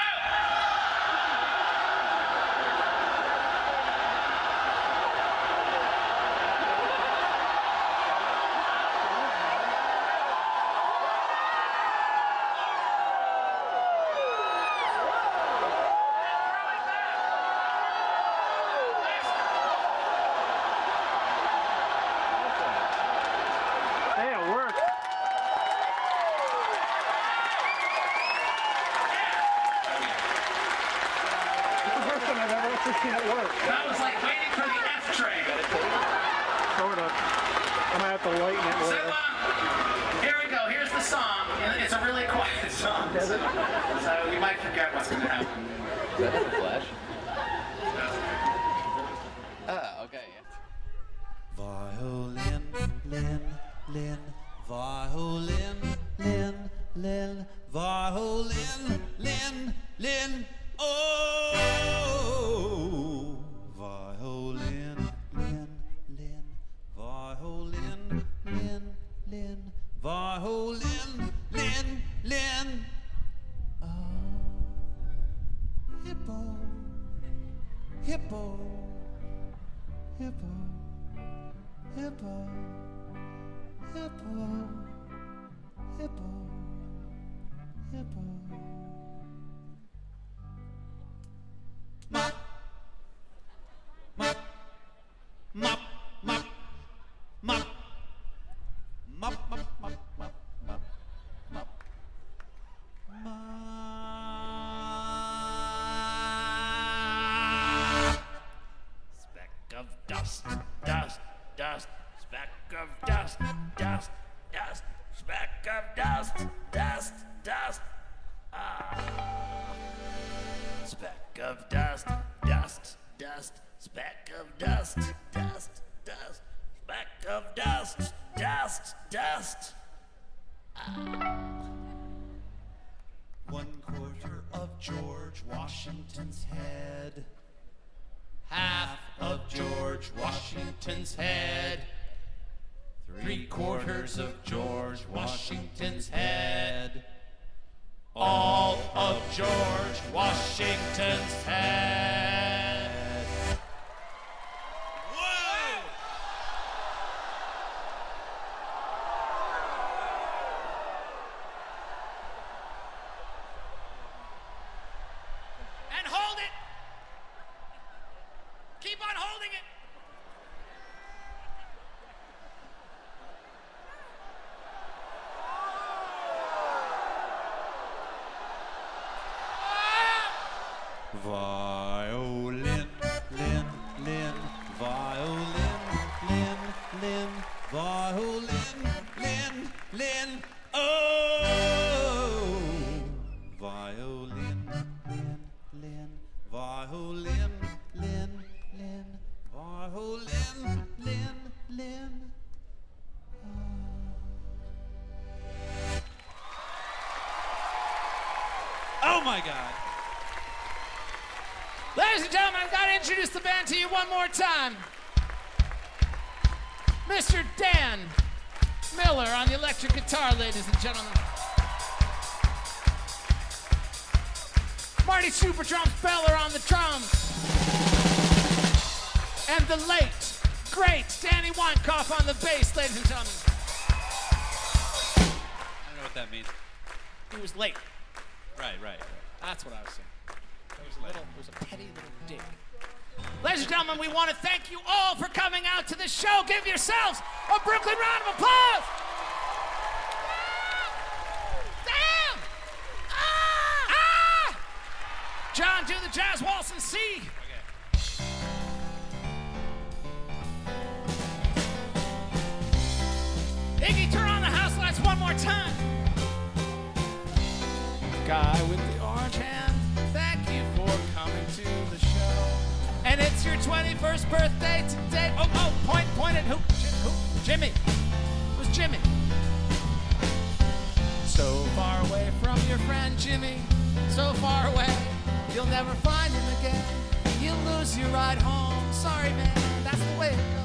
That was like waiting for the F train. Sort of. I'm gonna have to lighten it So, later. uh, here we go. Here's the song. And it's a really quiet song. So, so you might forget what's going to happen. Is that the Flash? Ah, okay. Violin, lin, lin, violin, lin, lin, violin, lin, lin, oh, violin, lin, lin, violin, lin, lin, violin, lin, lin, oh, hippo, hippo, hippo. Hippo, hippo, hippo, hippo. Mop, mop, mop, mop, mop, mop, mop, mop, mop, mop, mop, mop. Speck of dust, dust, dust, speck of dust, dust, dust, speck of dust, dust, dust. Ah. Speck of dust, dust, dust, speck of dust, dust, dust, speck of dust, dust, dust. One quarter of George Washington's head. Half of George Washington's head. Three quarters of George Washington's head. All of George Washington's head. Whoa! And hold it! Keep on holding it! Violin, lin, lin, violin, lin, lin, violin, lin, lin, oh, violin, lin, lin, violin, lin, lin, violin, lin, lin, my God. Ladies and gentlemen, I've got to introduce the band to you one more time. Mister Dan Miller on the electric guitar, ladies and gentlemen. Marty Super Drums Beller on the drums. And the late, great Danny Weinkauf on the bass, ladies and gentlemen. I don't know what that means. He was late. Right, right, right. That's what I was saying. It was a little, it was a petty little dig. Ladies and gentlemen, we want to thank you all for coming out to this show. Give yourselves a Brooklyn round of applause. Damn! Ah! Ah! John, do the jazz waltz and C. Okay. Iggy, turn on the house lights one more time. Guy with the orange hand, thank you for coming to the show. And it's your twenty-first birthday today. Oh, oh, point, point at who? Jim, who? Jimmy. Who's Jimmy? So far away from your friend Jimmy, so far away, you'll never find him again. You'll lose your ride home. Sorry, man, that's the way it goes.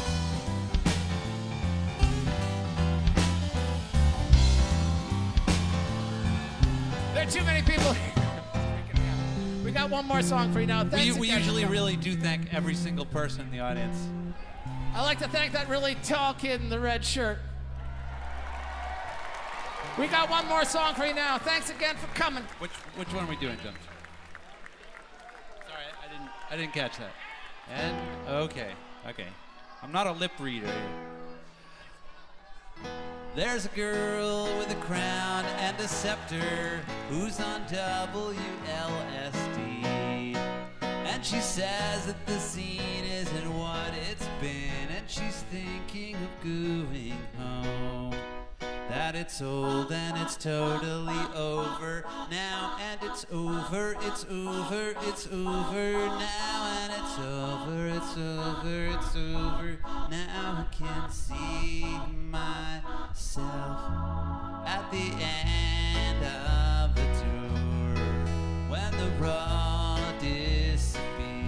There are too many people here. We got one more song for you now. Thanks We, we again for usually coming. really do thank every single person in the audience. I'd like to thank that really tall kid in the red shirt. We got one more song for you now. Thanks again for coming. Which which one are we doing, Jim? Sorry, I didn't I didn't catch that. And okay, okay. I'm not a lip reader here. There's a girl with a crown and a scepter who's on W L S D. And she says that the scene isn't what it's been, and she's thinking of going home. That it's old and it's totally over now, and it's over, it's over, it's over now, and it's over, it's over, it's over now. I can see myself at the end of the tour when the raw disappears.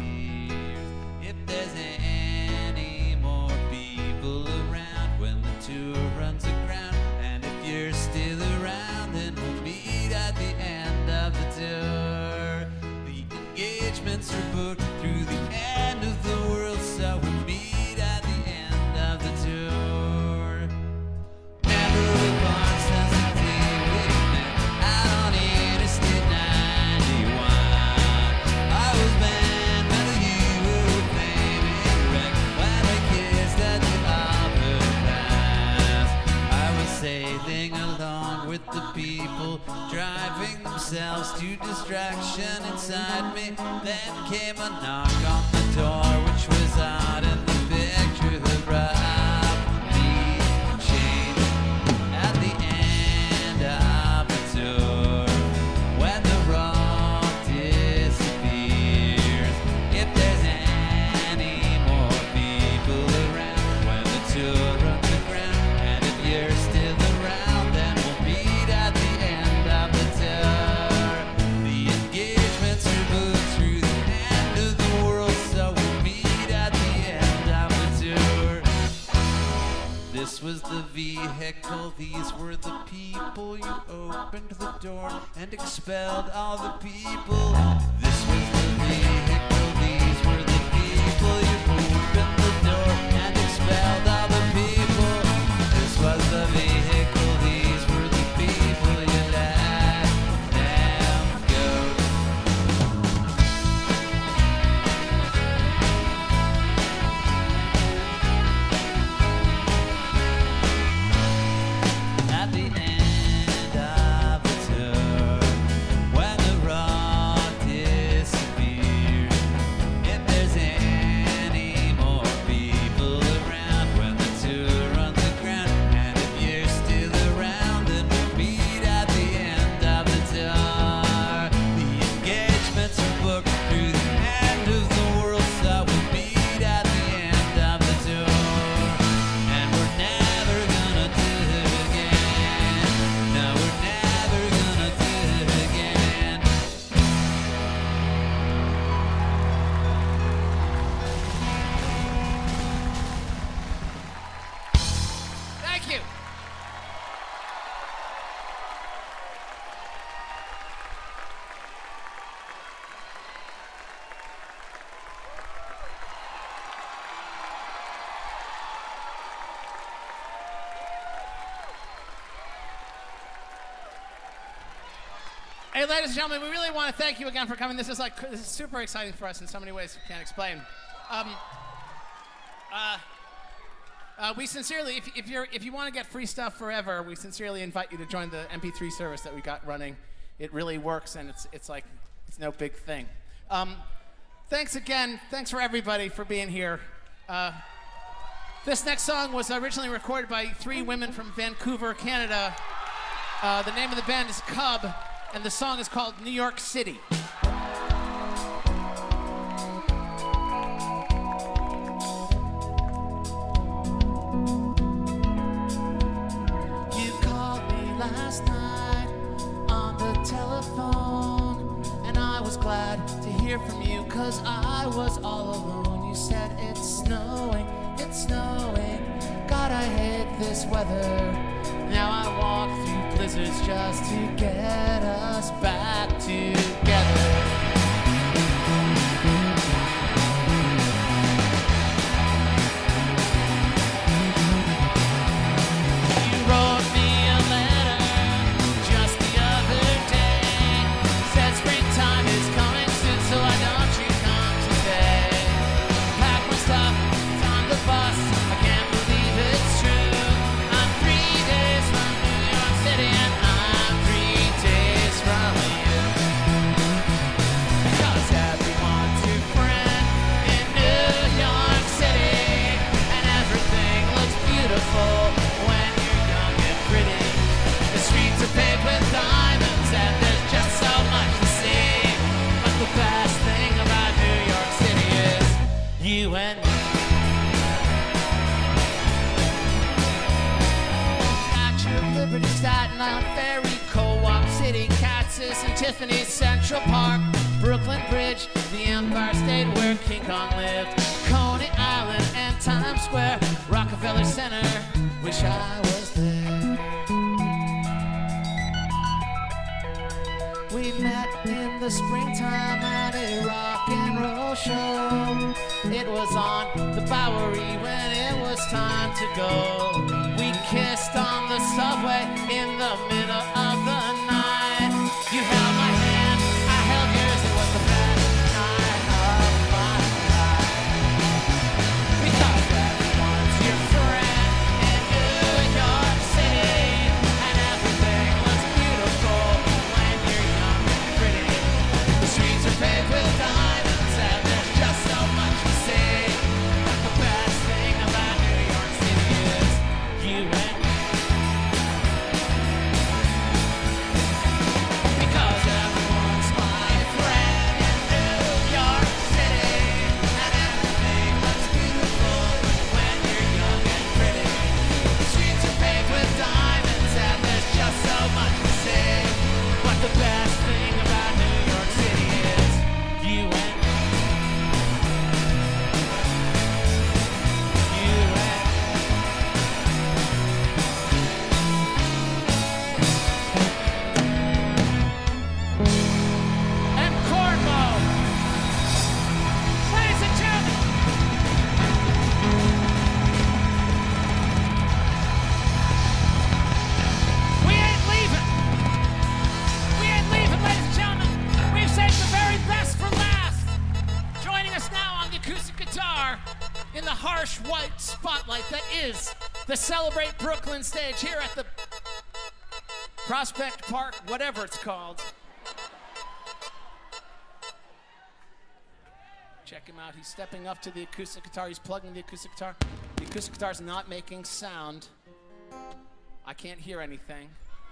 If there's any more people around when the tour runs aground, and if you're still around, then we'll meet at the end of the tour. The engagements are booked through the end of the world, so we'll meet at the end of the tour. Never with Barnes since the day we met out on Interstate ninety-one. I was banned whether you were flaming wreck when we kissed at the Albert Pass. I was sailing along with the people, driving themselves to distraction inside me. Then came a knock on the door, which was odd, and the picture that brought me change at the end of the tour when the raw disappears. If there's any more people around when the tour runs aground, and if you're still around, then we'll meet at the end of the tour. The engagements are booked through the end of the world, so we'll meet at the end of the tour. This was the vehicle, these were the people. You opened the door and expelled all the people. This was the vehicle, these were the people. You opened the door and expelled all the people. This was the vehicle, these were the people. You let them go. At the end of the tour, when the raw disappears, Hey, ladies and gentlemen, we really want to thank you again for coming. This is like this is super exciting for us in so many ways we can't explain. Um, uh, uh, we sincerely, if, if you're if you want to get free stuff forever, we sincerely invite you to join the M P three service that we got running. It really works, and it's it's like it's no big thing. Um, thanks again. Thanks for everybody for being here. Uh, this next song was originally recorded by three women from Vancouver, Canada. Uh, the name of the band is Cub, and the song is called New York City. You called me last night on the telephone, and I was glad to hear from you, 'cause I was all alone. You said it's snowing, it's snowing, God, I hate this weather. Now I walk through blizzards just to get us back together. You wrote me a letter just the other day, said springtime is coming soon, so why don't you come today? Pack my stuff, it's on the bus, I can't believe it's true. I'm three days from New York City, and I'm three days from you. Because everyone's your friend in New York City, and everything looks beautiful when you're young and pretty. The streets are paved with diamonds, and there's just so much to see. But the best thing about New York City is you and me. Statue of Liberty, Staten Island Ferry, Co-op City, Kansas and Tiffany, Central Park, Brooklyn Bridge, the Empire State where King Kong lived, Coney Island and Times Square, Rockefeller Center, wish I was there. We met in the springtime at a rock and roll show. It was on the Bowery when it was time to go. We kissed on the subway in the middle of the night. You held my hand, I held yours, it was the best night of my life. Because everyone's your friend in New York City, and everything looks beautiful when you're young and pretty. The streets are paved with diamonds, and there's just so much to see. But the best thing about New York City is you and me. Because everyone's my friend in New York City, and everything looks beautiful when you're young and pretty. The streets are paved with diamonds, and there's just so much to see. But the best thing about New York City is you and me. You and me. And Cornwall. Ladies and gentlemen. We ain't leaving. We ain't leaving, ladies and gentlemen. We've saved the very best for last. Joining us now on the acoustic guitar in the harsh white spotlight that is the Celebrate Brooklyn stage here at the Prospect Park, whatever it's called. Check him out. He's stepping up to the acoustic guitar. He's plugging the acoustic guitar. The acoustic guitar's not making sound. I can't hear anything.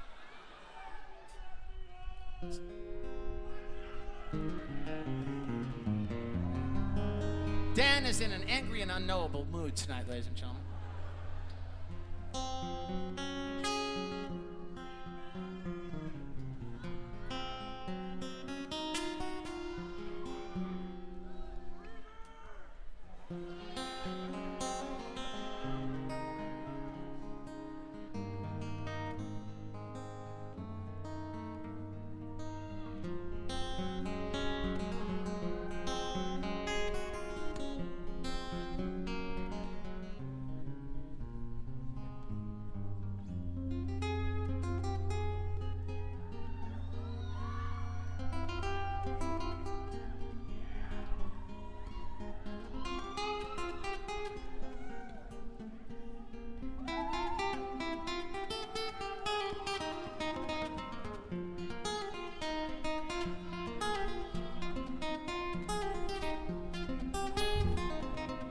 Dan is in an angry and unknowable mood tonight, ladies and gentlemen.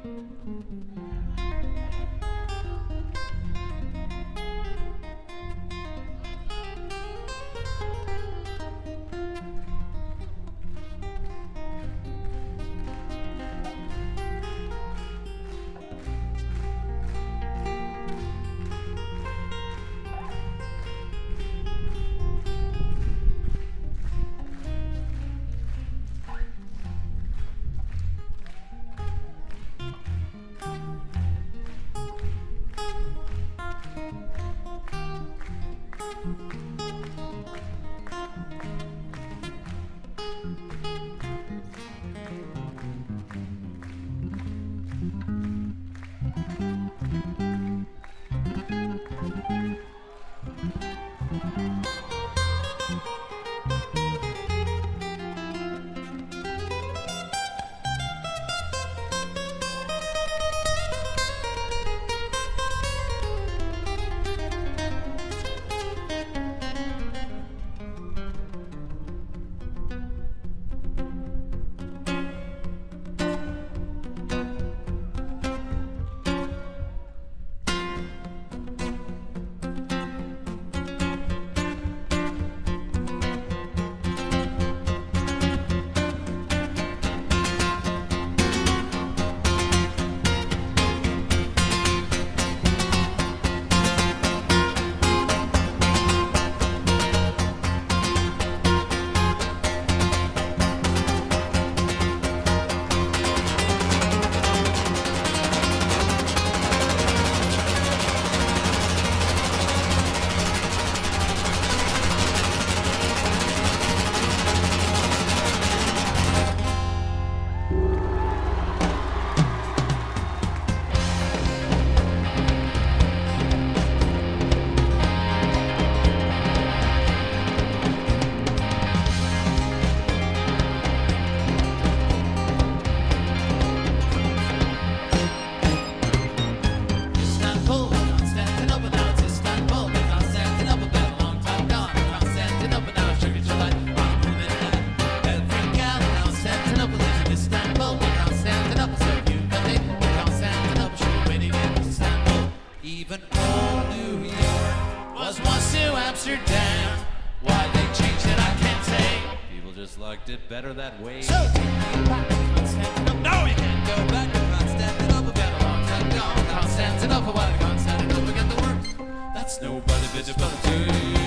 Amsterdam. Why they changed it, I can't say. People just liked it better that way. So take me back to Constantinople. No, you can't go back to Constantinople. Got a long time gone. Constantinople, why did Constantinople get the work? That's nobody visibility.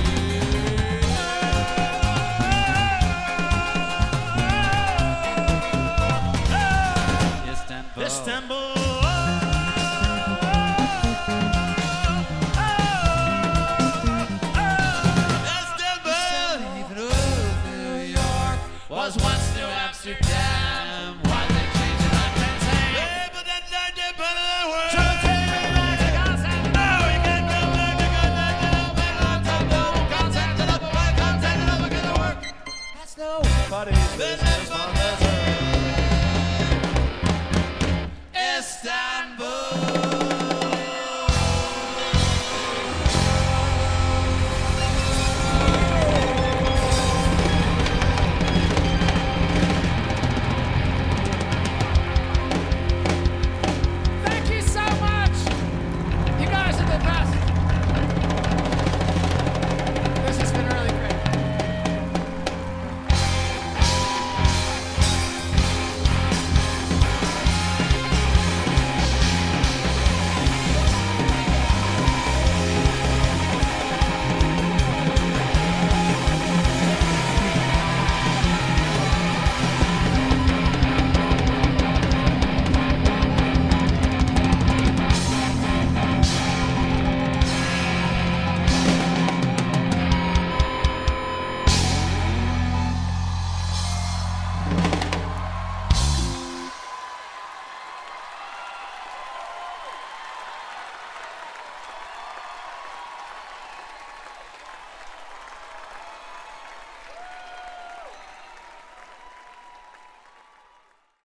Istanbul. Istanbul. Was once New Amsterdam. Why they changed it, I can't say. Yeah, but then they did better than worse. So take me back to Constantinople. You can't go back to Constantinople. Constantinople, why Constantinople get the work? That's nobody's business on this earth. Istanbul.